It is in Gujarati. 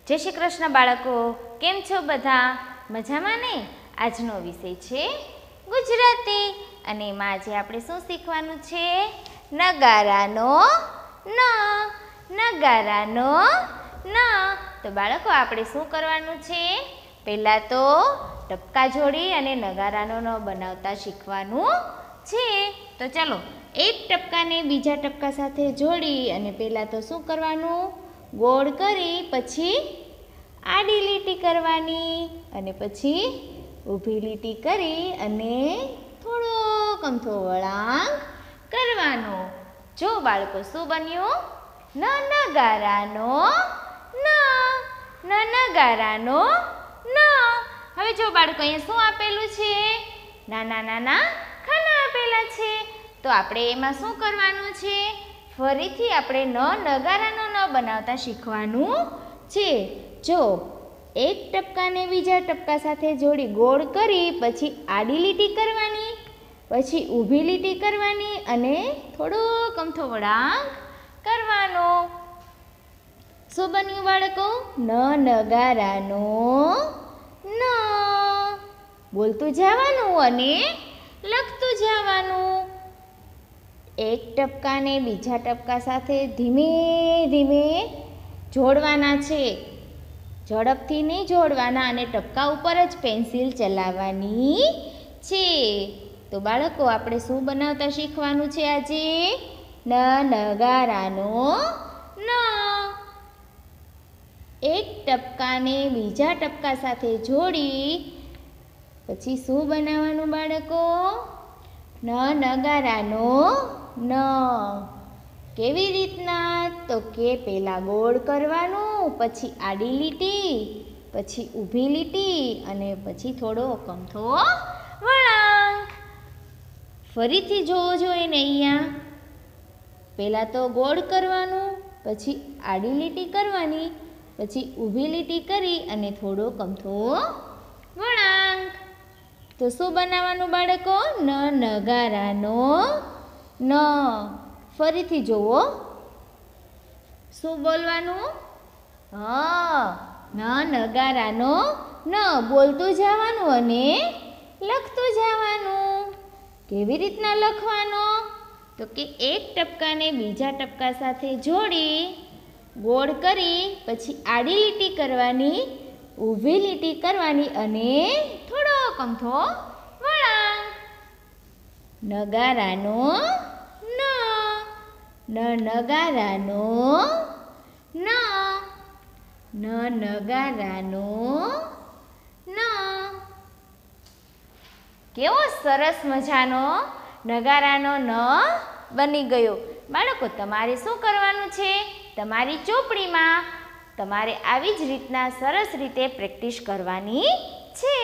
जय श्री कृष्ण बाळको, केम छो बधा? मजामां ने? आजनो विषय छे गुजराती अने एमां आजे आपणे शुं शीखवानुं छे? नगारानो न। नगारानो न। तो बाळको आपणे शुं करवानुं छे? पहेला तो टपका जोड़ी अने नगारानो न बनावता शीखवानुं छे। तो चलो एक टपका ने बीजा टपका साथे जोड़ी अने पहेला तो शुं करवानुं? गोળ કરી પછી આડી લીટી કરવાની અને પછી ઊભી લીટી કરી અને થોડો અમથો વળાંક કરવાનો। જો બાળકો શું બન્યું? ન નગારાનો ન। ન નગારાનો ન। હવે જો બાળકો અહીંયા શું આપેલું છે? નાના નાના ખાના આપેલા છે। તો આપણે એમાં શું કરવાનું છે? ફરીથી આપણે ન નગારાનો ન બનાવતા શીખવાનું છે। જો એક ટપકાને બીજા ટપકા સાથે જોડી ગોળ કરી પછી આડી લીટી કરવાની, પછી ઊભી લીટી કરવાની અને થોડોક અમથો વળાંક કરવાનો। શું બન્યું બાળકો? ન નગારાનો ન। બોલતું જવાનું અને લખતું જવાનું। एक टपका ने बीजा टपका साथे धीमे धीमे जोड़वाना छे, झड़पथी नहीं जोड़वाना अने टपका उपर ज पेन्सिल चलाववानी छे। तो बाळको आपणे शुं बनावता शीखवानुं छे आजे? न नगारानो न। एक टपका ने बीजा टपका साथे जोड़ी पछी शुं बनाववानुं बाळको? न नगारानो न। केवी रीतना? तो के पहेला गोળ करवानुं, पछी आडी लीटी, पछी ઊભી લીટી અને પછી થોડો અમથો વળાંક। ફરીથી જોવો જોઈએ ને અહીંયા પહેલાં તો ગોળ કરવાનું, પછી આડી લીટી કરવાની, પછી ઊભી લીટી કરી અને થોડો અમથો વળાંક। તો શું બનાવવાનું બાળકો? ન નગારાનો ન। ફરીથી જોવો શું બોલવાનું? ન નગારાનો ન। બોલતું જવાનું અને લખતું જવાનું। કેવી રીતના લખવાનો? તો કે એક ટપકાને બીજા ટપકા સાથે જોડી ગોળ કરી પછી આડી લીટી કરવાની, ઊભી લીટી કરવાની અને થોડો અમથો વળાંક। નગારાનો ન। ન નગારાનો ન। ન નગારાનો ન। કેવો સરસ મજાનો નગારાનો ન બની ગયો। બાળકો તમારે શું કરવાનું છે? તમારી ચોપડીમાં તમારે આવી જ રીતના સરસ રીતે પ્રેક્ટિસ કરવાની છે।